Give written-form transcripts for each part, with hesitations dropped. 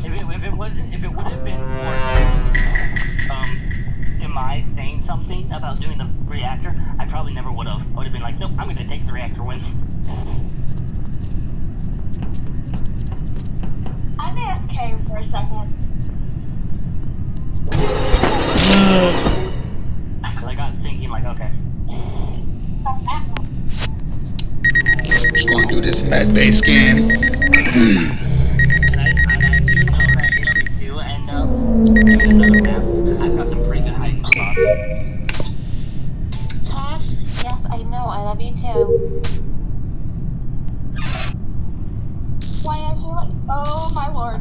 if it would have been for Demise saying something about doing the reactor, I probably never would have. I would have been like, nope, I'm gonna take the reactor win. I'm AFK for a second. I got thinking, like, okay. Just gonna do this med bay scan. And I do know that, if you do end up doing another map, I've got some pretty good hiding spots. Tosh, yes, I know, I love you too. Why aren't you like, oh my lord.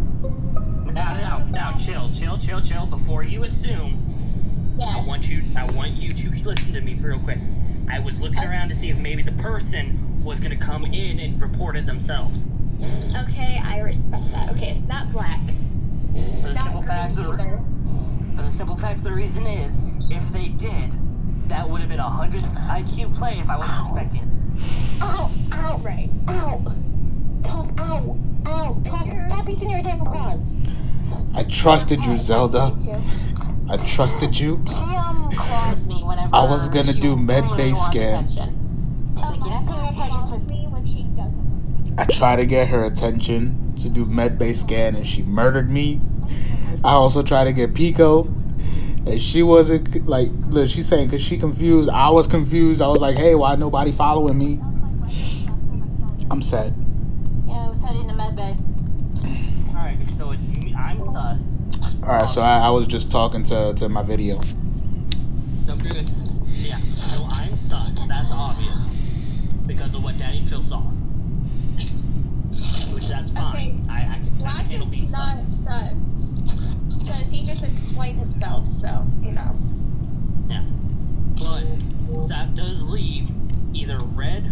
Now, chill. Before you assume, Yes. I want you to listen to me real quick. I was looking around to see if maybe the person was gonna come in and report it themselves. Okay, I respect that. Okay, it's not black. For the simple fact, the reason is, if they did, that would have been a 100 IQ play if I wasn't expecting it. Ow! Ow! Right. Ow! Tom, ow! Ow! Tom, stop using your damn claws! I trusted you, Zelda. I trusted you. She claws me whenever I was gonna do med bay scan. Like, you're not paying attention to me when she doesn't. I tried to get her attention to do med bay scan and she murdered me. I also tried to get Peko and she wasn't like, look, she's saying because she confused. I was confused. I was like, hey, why nobody following me? I'm sad. Yeah, I was heading to med bay. Alright, so it's me. I'm sus. Alright, so I was just talking to my video. No, good. Yeah, so I'm sus. That's obvious. Because of what Daddy Chill saw. Which that's fine. Okay. I can handle being not sus. Because he just explained himself, so, you know. Yeah. But that does leave either red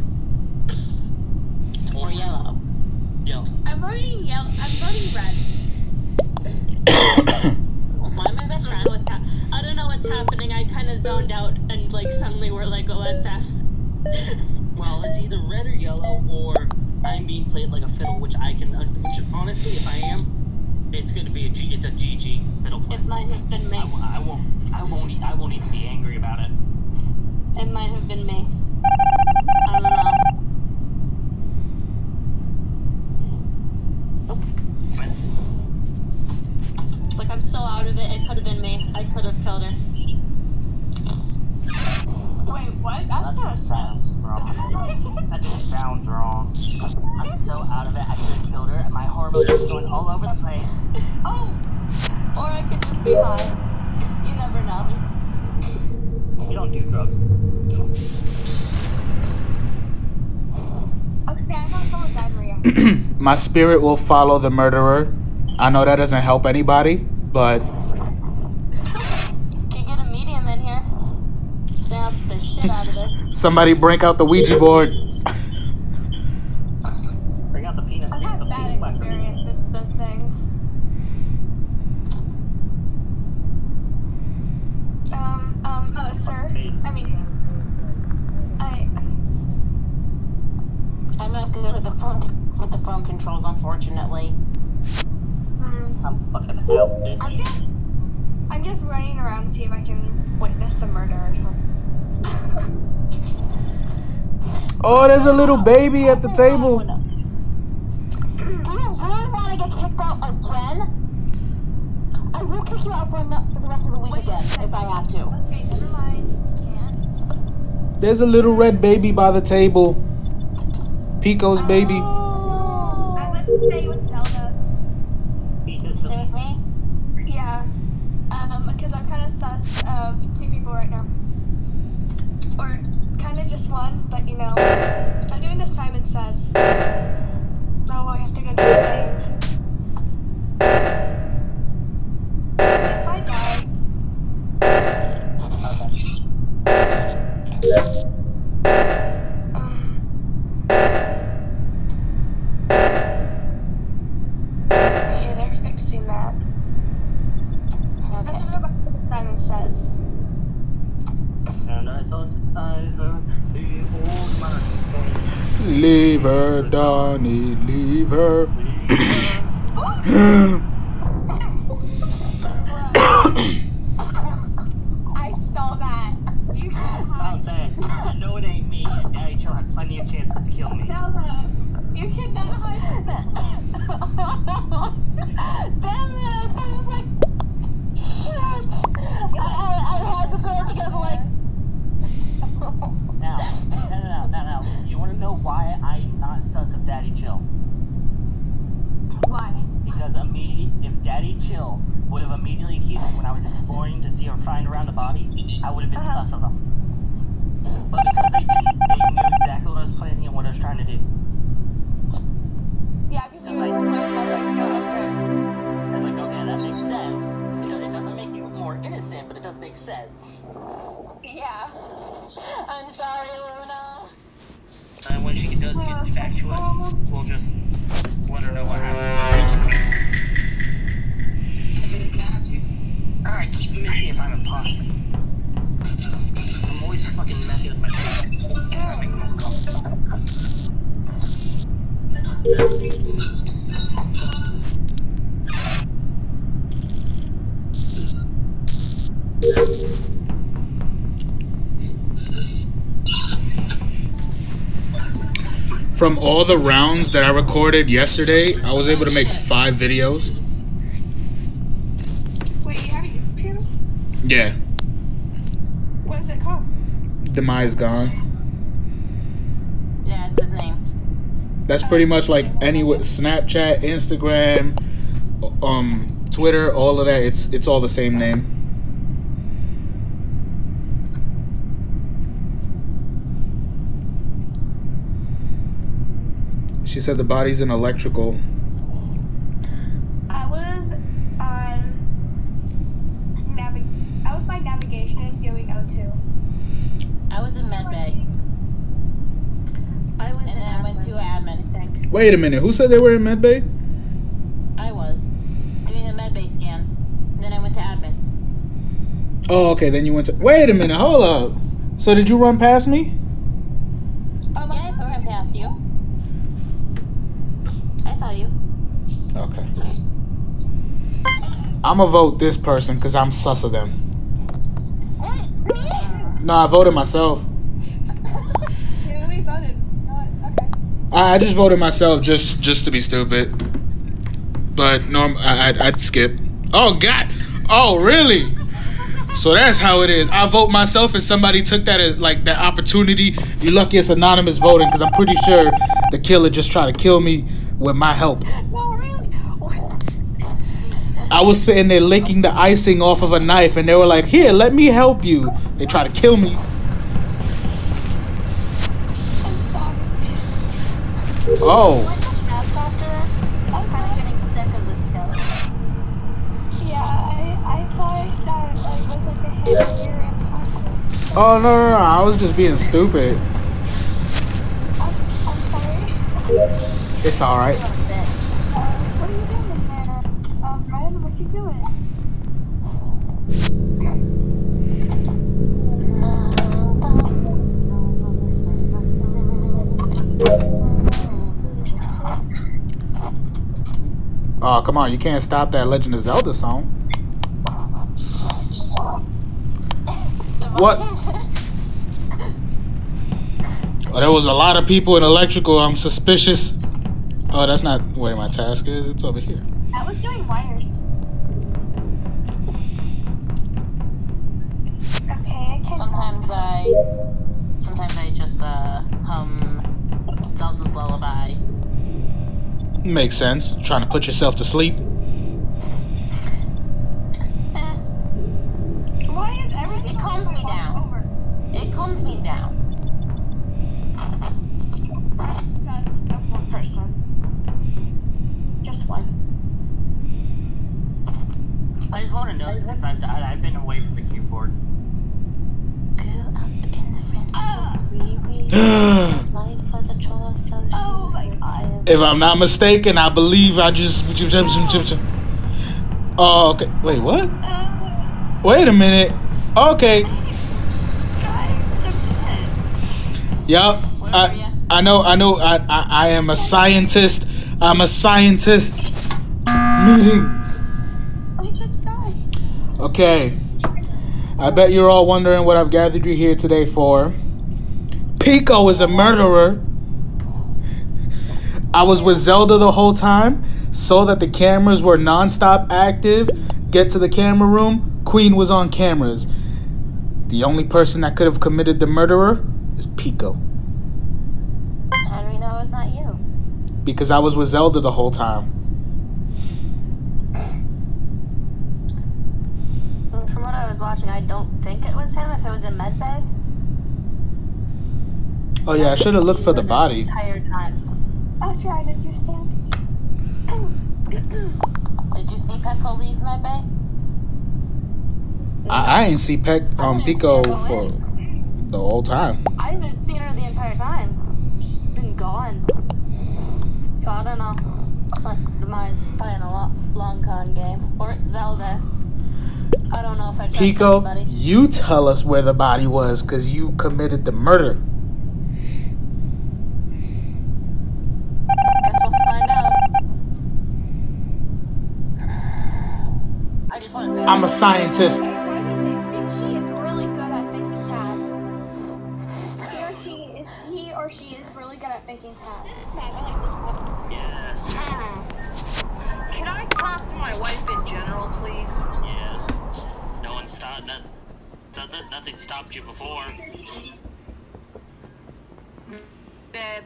Or yellow. Yellow. I'm voting yellow. I'm voting red. Why am I best friend? I don't know what's happening. I kind of zoned out and like suddenly we're like, oh, what's that? Well, it's either red or yellow, or I'm being played like a fiddle, which I can. Which honestly, if I am, it's going to be it's a GG fiddle play. It might have been me. I won't even be angry about it. It might have been me. I don't know. It's like I'm so out of it. It could have been me. I could have killed her. Wait, what? That sounds wrong. That just sounds wrong. I'm so out of it. I could have killed her. My hormones are going all over the place. Oh! Or I could just be high. You never know. You don't do drugs. Okay, I'm not going to Maria. My spirit will follow the murderer. I know that doesn't help anybody, but Can get a medium in here. Sounds the shit out of this. somebody break out the Ouija board. Bring out the penis. I've had bad experience with those things. Sir, I'm not good with the phone controls, unfortunately. I'm fucking out, bitch. I'm just running around to see if I can witness a murder or something. Oh, there's a little baby at the table. Do you really want to get kicked out again? I will kick you out for the rest of the week again if I have to. Okay, never mind. Can't. There's a little red baby by the table. Peko's baby. Oh, I went to stay with Zelda. Stay with me? Yeah. Because I'm kind of sus of 2 people right now. Or kind of just one, but you know. I'm doing the Simon Says. Oh, I have to go to the thing. If I die. Okay, they're fixing that. Okay. I have to go back to what Simon Says. And I thought I heard the old man. Leave her, Donnie, leave her. Oh! I saw that. You can't hide. I'll say, I know it ain't me. Daddy Chill had plenty of chances to kill me. Zelda, you cannot hide. Damn it! I was like, shit. I had to go together like. Now. You want to know why I'm not sus of Daddy Chill? Why? Because if Daddy Chill would have immediately accused me when I was exploring to see her find around the body, I would have been sus of them. But because they didn't, they knew exactly what I was planning and what I was trying to do. Yeah, because you were just like, I was like, okay, that makes sense. It doesn't make you more innocent, but it does make sense. yeah. I'm sorry, Luna. And when she does get back to us, we'll just let her know what happened. Alright, keep messy if I'm imposter. I'm always fucking messy with my food. From all the rounds that I recorded yesterday, I was able to make 5 videos. Wait, you have a YouTube channel? Yeah. What is it called? Demise Gone. Yeah, it's his name. That's pretty much like Snapchat, Instagram, Twitter, all of that. It's all the same name. She said the body's in electrical. I was by navigation doing O2. I was in medbay. I was, and then I went to admin. I think Wait a minute, who said they were in medbay? I was doing a medbay scan. And then I went to admin. Oh, okay, then you went to... Wait a minute, hold up. So did you run past me? Yeah, I ran past you. I saw you. Okay. I'ma vote this person because I'm sus of them. What? Me? No, I voted myself. Yeah, we voted. Okay. I just voted myself just to be stupid. But no, I'd skip. Oh God! Oh really? So that's how it is. I vote myself, and somebody took that as like that opportunity. You're lucky it's anonymous voting, because I'm pretty sure the killer just tried to kill me with my help. No, really? I was sitting there licking the icing off of a knife, and they were like, "Here, let me help you." They tried to kill me. I'm sorry. Oh. Can I switch maps after this? I'm kind of getting sick of the skeleton. Yeah, I thought that like was like a hit and you're impossible. Oh no! I was just being stupid. I'm sorry. It's all right. What are you doing there? Ryan, what you doing? Oh, come on. You can't stop that Legend of Zelda song. What? Oh, there was a lot of people in electrical. I'm suspicious. Oh, that's not where my task is. It's over here. I was doing wires. Okay, I can. Sometimes I just hum Zelda's lullaby. Makes sense. Trying to put yourself to sleep. Why is everything? It calms me down. Over? It calms me down. Just one person. Just one. I just want to know, since I've died, I've been away from the keyboard. Go up in the friends life was a choice. Oh my god. If I'm not mistaken, I believe I just... Oh, okay. Wait, what? Wait a minute. Okay. Guys, I'm dead. Yup. I know. I am a scientist. I'm a scientist. Meeting. I just died. Okay. I bet you're all wondering what I've gathered you here today for. Peko is a murderer. I was with Zelda the whole time, saw that the cameras were non-stop active. Get to the camera room, Queen was on cameras. The only person that could have committed the murderer is Peko. How do we know it's not you? Because I was with Zelda the whole time. From what I was watching, I don't think it was him if it was in medbay. Oh yeah, I should have looked for the body. Entire time. I was trying to do stamps. Did you see Peko leave medbay? I ain't see Peko for the whole time. I haven't seen her the entire time. She's been gone. So I don't know. Unless Demise is playing a long con game. Or it's Zelda. I don't know if I trust Peko, anybody. you tell us where the body was because you committed the murder. Guess we'll find out. I just want to say. I'm a scientist. She is really good at making tasks. He or she is really good at making tasks. This map, I like this map. Yes. Can I talk to my wife in general, please? Yes. No one stopped. Nothing stopped you before. Babe.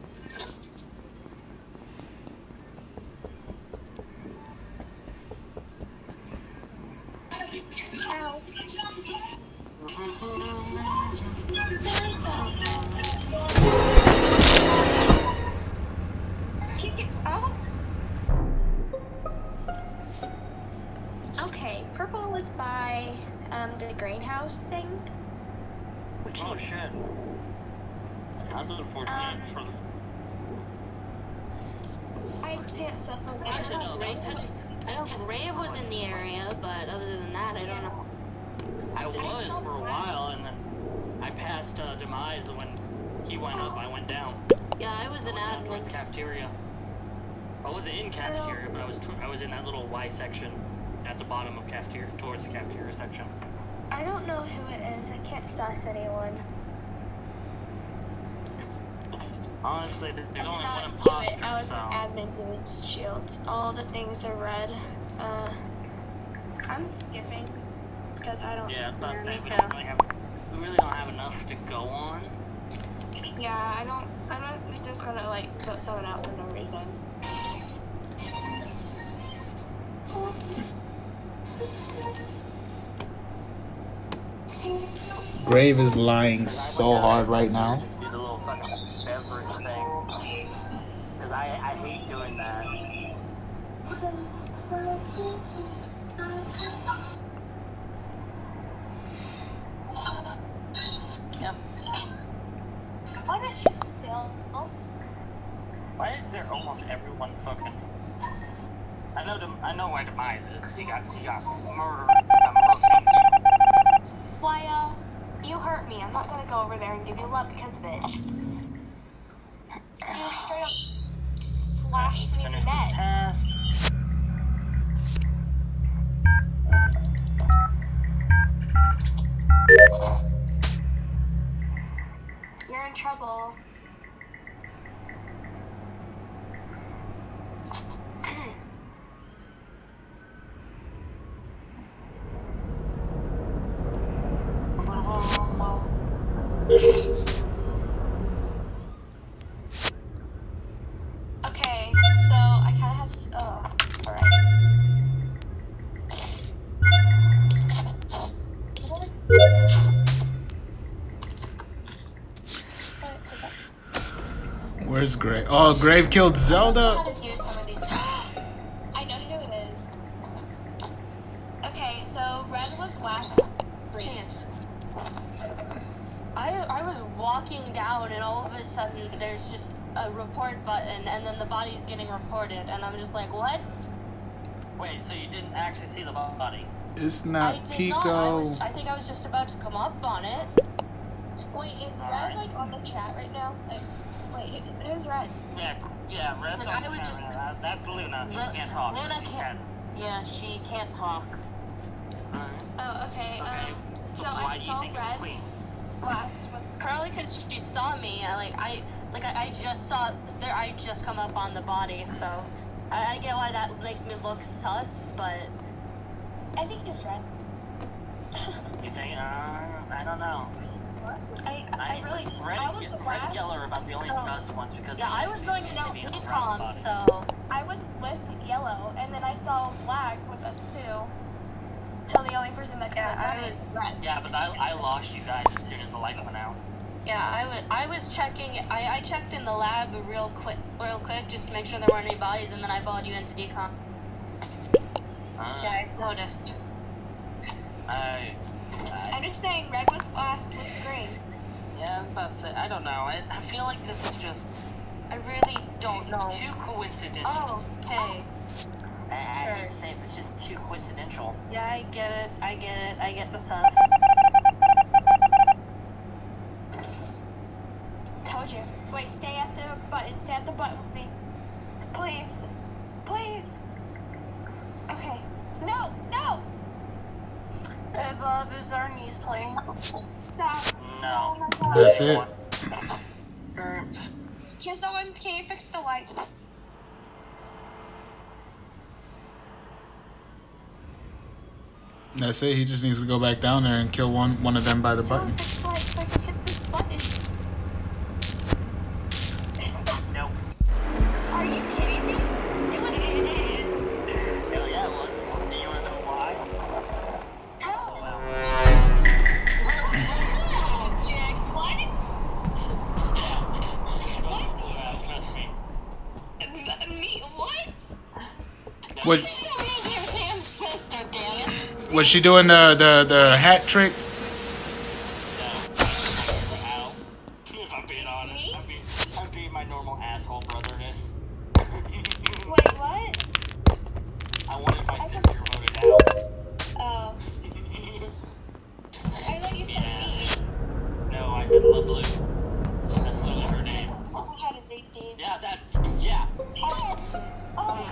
Ow. Kick it up. Okay, purple was by the greenhouse thing. Oh shit. That's unfortunate. I can't suffer with I know Grave was in the area, but other than that, I don't know. I was for a while, and then I passed Demise, and when he went up, I went down. Yeah, I was an Down towards admin. the cafeteria. I wasn't in cafeteria, but I was in that little Y section at the bottom of cafeteria, towards the cafeteria section. I don't know who it is. I can't suss anyone. Honestly, there's only one I imposter, was so. admin dude's shields. All the things are red. I'm skipping because I don't. Yeah, but Me we too. really don't have enough to go on. Yeah, I'm not just gonna like put someone out for no reason. Grave is lying so hard right now. Do the little fucking beverage thing. Because I hate doing that. Yep. Why does she still? Why is there almost everyone fucking? I know where Demise is because he got murdered. Why, you hurt me. I'm not gonna go over there and give you love because of it. You straight up slashed me in the Finish this neck. task. You're in trouble. Okay, so I kind of have. Oh, alright. Where's Grave? Oh, Grave killed I know Zelda. how to do some of these. I know who it is. Okay, so red was whack. Chance. I was walking down and all of a sudden there's just a report button and then the body's getting reported and I'm just like, what? Wait, so you didn't actually see the body? It's I not did not. Peko. I think I was just about to come up on it. Wait, is red like on the chat right now? Like, wait, who's red? Yeah, Yeah, Red's Like, on I was camera. just- That's Luna. She can't talk. Luna She can't. Yeah, she can't talk. Oh, okay. Okay. So Why I do you saw think it's Red Queen? last with Probably because she saw me. I just saw there. I just come up on the body, so I get why that makes me look sus. But I think it's Red. You think? I don't know. I really Red, I was the Red last. and Yellow are about the only sus ones because yeah, I was going they into seem to be around the decom, body. so I was with Yellow, and then I saw Black with us too. Till the only person that Yeah, got I it was- was Red. Yeah, but I lost you guys as soon as the light went out. yeah, I was checking. I checked in the lab real quick, just to make sure there weren't any bodies, and then I followed you into decom. Yeah, I noticed. I'm just saying Red was last with Green. Yeah, I was about to say, I don't know. I feel like this is just I really don't know. too coincidental. Oh, okay. I hate sure. to say it, it's just too coincidental. Yeah, I get it. I get the sus. Told you. Wait, stay at the button. Stay at the button with me. Please. Please. Okay. No! No! Hey, Bob, is our niece playing? Stop. No. Oh my god. That's it. Can you fix the light? That's it. He just needs to go back down there and kill one of them by the button. Fix the light so I can hit this button. Nope. Are you kidding me? It was Hell yeah, it was. Do you want to know why? Oh. Well, Jack, what? trust me. Me? What? What? I don't know your Sam's sister, damn it. Was she doing the hat trick? If I'm being honest, I'm being my normal asshole brotherness. Wait, what? I wanted my sister voted out. Oh. I thought you said Yeah. me. No, I said Love Blue. That's literally her name. I had to read these. Yeah. Oh.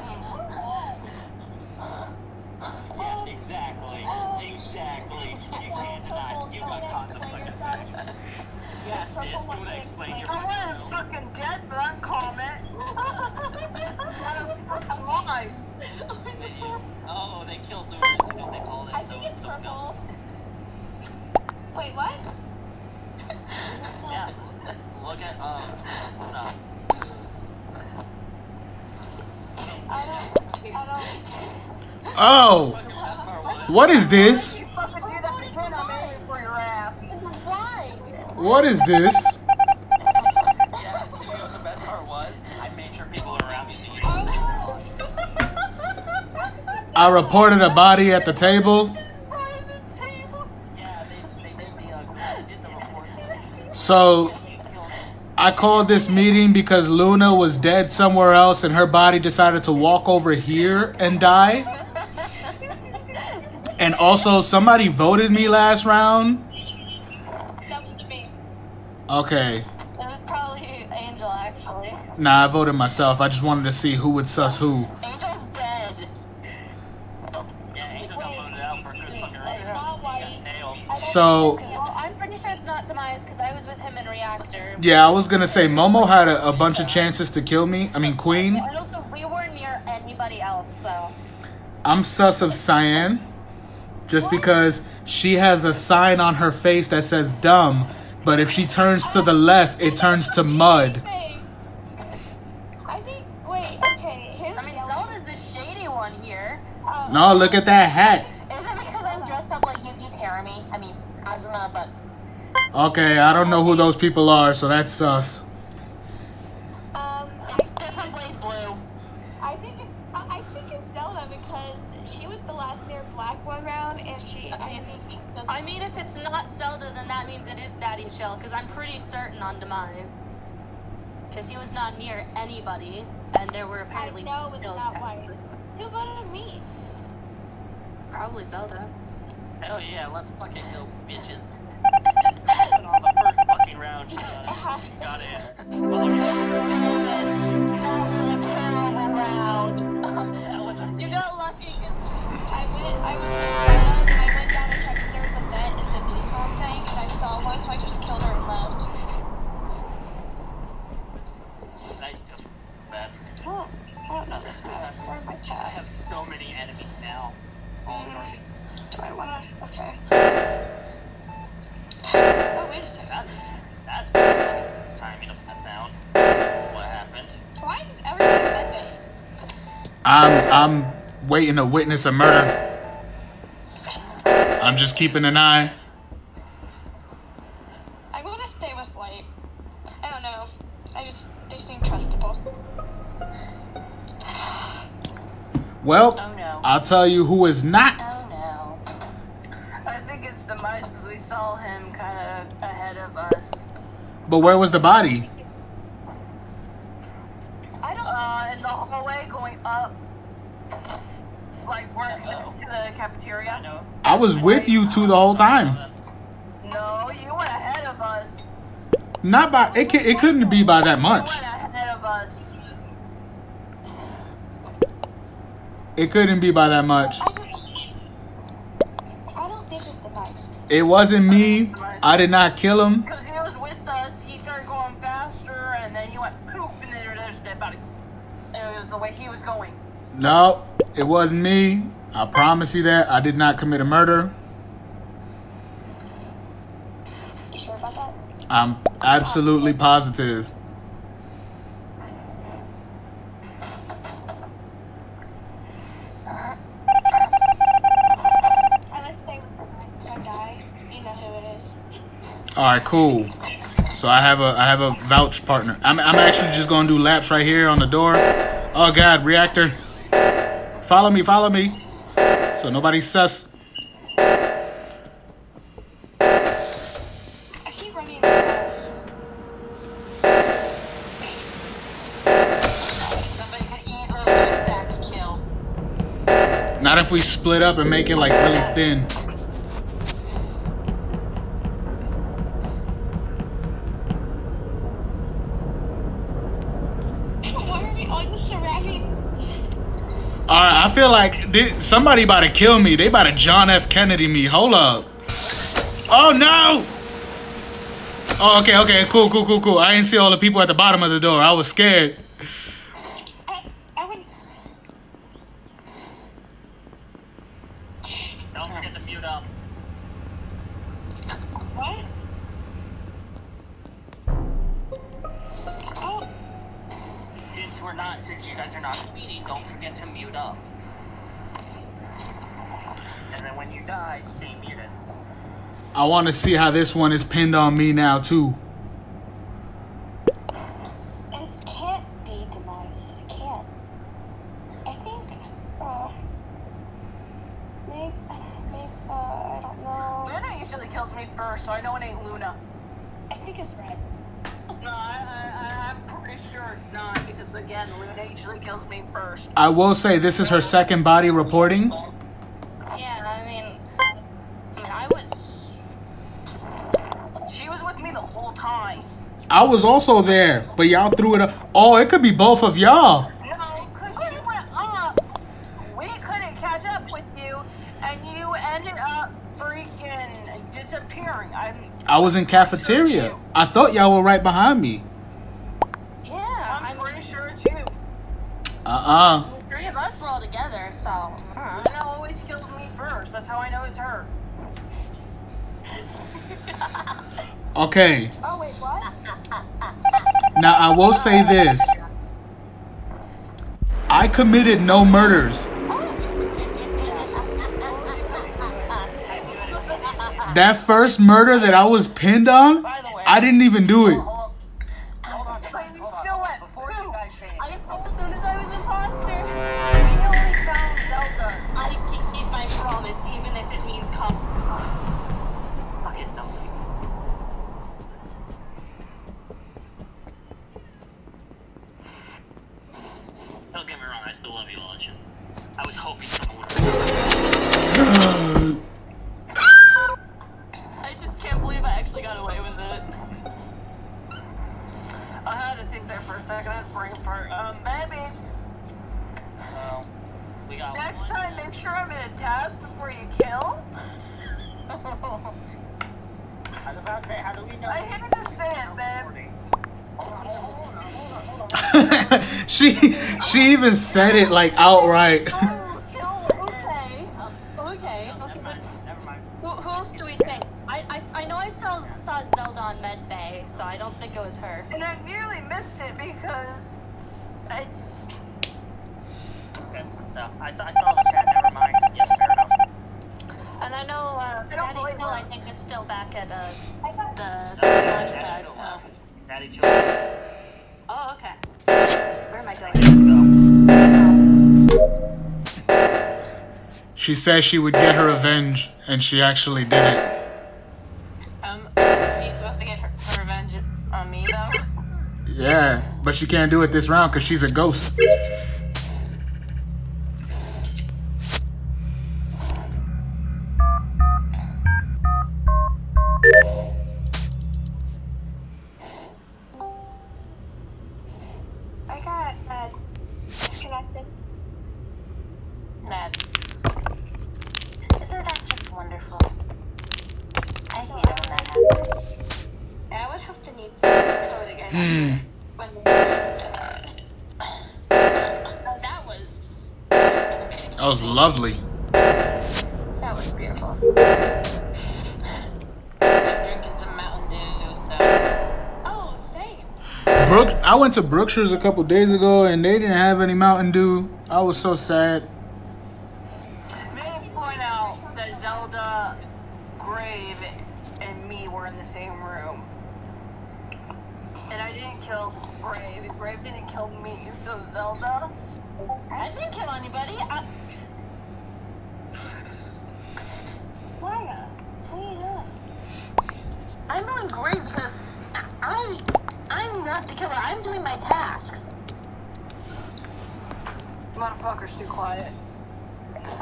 Yeah, exactly. You can't deny it. You got caught in the fucking Yeah, sis, you want to explain your I was fucking dead for that comment. Why? Oh, they killed Lucas because they called it I think it's so purple. Wait, what? Yeah. Look at, no. I don't. Oh, Fucking best part was, what is this? You fucking do that again, I'm aiming for your ass. Why? What is this? yeah, you know what the best part was? I made sure people around me knew you. Oh. I reported a body at the table. Yeah, they did the report. So I called this meeting because Luna was dead somewhere else and her body decided to walk over here and die. And also somebody voted me last round. That was me. Okay. It was probably Angel, actually. Nah, I voted myself. I just wanted to see who would sus who. Angel's dead. Yeah, Angel got voted out for good fucking That's reason. not why. Just failed. So, Well, I'm pretty sure it's not Demise because I was with him in Reactor. yeah, I was gonna say Momo had a bunch of chances to kill me. I mean, Queen. And also, we weren't near anybody else, so. I'm sus of Cyan. Just because she has a sign on her face that says dumb. But if she turns to the left, it turns to mud. I think. Wait. Okay. Who's I mean, yellow? Zelda's the shady one here. No, look at that hat. Is it because I'm dressed up like Yuki's Haremy? I mean, Azuma, but... Okay, I don't know who those people are, so that's sus. It's different Blaze Blue. I think it's Zelda because she was the last near black one round, and she. I mean, if it's not Zelda, then that means it is Daddy Chill, because I'm pretty certain on Demise. Because he was not near anybody, and there were apparently I know it's kills not white. technically. Who voted me? Probably Zelda. Hell yeah, let's fucking kill bitches. On the first fucking round. She got it. You got lucky. I went down to check if there was a vet in the decom thing, and I saw one, so I just killed her and left. Nice map. Oh, I don't know this map. Where are my I have tabs? so many enemies now. All over. Do I wanna? Okay. Oh, wait a second. That's timing of that sound. What happened? Why is everybody bending? I'm waiting to witness a murder. I'm just keeping an eye. I want to stay with White. I don't know. They seem trustable. Well, Oh no. I'll tell you who is not. Oh no. I think it's the mice because we saw him kind of ahead of us. But where was the body? I don't. In the hallway going up, like right next to the cafeteria. No. I was with you two the whole time. No, you went ahead of us. Not by it. It couldn't be by that much. You went ahead of us. It couldn't be by that much. I don't think it's the vibes. It wasn't me. I did not kill him. Because he was with us, he started going faster, and then he went poof, and then there's a dead body. It was the way he was going. No, it wasn't me. I promise you that. I did not commit a murder. You sure about that? I'm absolutely positive. I let's stay with that guy. You know who it is. All right, cool. So I have a vouch partner. I'm actually just gonna do laps right here on the door. Oh God, reactor. Follow me. So nobody's sus. I keep running into this. Somebody could eat her with a stack kill. Not if we split up and make it like really thin. Why are we all just surrounding? Alright, I feel like somebody about to kill me. They about to John F. Kennedy me. Hold up. Oh no! Oh, okay, cool. I didn't see all the people at the bottom of the door. I was scared. I wouldn't. Don't forget to mute up. What? Oh, Since you guys are not speeding, don't forget to mute up. And then when you die, stay muted. I want to see how this one is pinned on me now too. it can't be demised. It can't. I think. Maybe. I don't know. Luna usually kills me first, so I know it ain't Luna. I think it's red. No, I'm pretty sure it's not, because again, Luna usually kills me first. I will say this is her second body reporting. Yeah, I mean, I was. She was with me the whole time. I was also there, but y'all threw it up. Oh, it could be both of y'all. No, because you went up. We couldn't catch up with you, and you ended up freaking disappearing. I was in cafeteria. I thought y'all were right behind me. Yeah, I'm I'm pretty sure it's you. three of us were all together, so. Luna always kills me first. That's how I know it's her. Okay. Oh wait, what? Now I will say this. I committed no murders. That first murder that I was pinned on, I didn't even do it. Hold on. But you still went. Before you guys say I thought as soon as I was imposter. We only found Zelda. I keep my promise, even if it means fucking something. Don't get me wrong, I still love you all. It's just I was hoping someone would. I just can't believe I actually got away with it. permitted task before you kill? I was about to say, how do we know? I hate to say it, babe. She even said it like outright. Okay. Never mind. Who else do we think? I know I saw Zelda on Med Bay, so I don't think it was her. And I nearly missed it because I... Okay. No, I saw the chat. Never mind. Yes, fair enough. And I know Daddy believe Chill, her. I think, is still back at the launch pad. Daddy chill. Oh, okay. Where am I going? She said she would get her revenge, and she actually did it. Is she supposed to get her revenge on me, though? Yeah, but she can't do it this round because she's a ghost. I got disconnected. Isn't that just wonderful? I hate it when that happens. I would have to need code again when the stuff. Oh, That was lovely. that was beautiful. I'm drinking some Mountain Dew, so... Oh, same. I went to Brookshire's a couple days ago, and they didn't have any Mountain Dew. I was so sad. May I point out that Zelda, Grave, and me were in the same room. And I didn't kill Grave. Grave didn't kill me, so Zelda... I didn't kill anybody. Why? What are you doing? I'm doing great because I'm not the killer. I'm doing my tasks. Motherfucker's too quiet.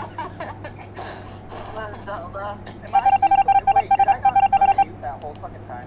Zelda. Am I too... Wait, did I not unmute that whole fucking time?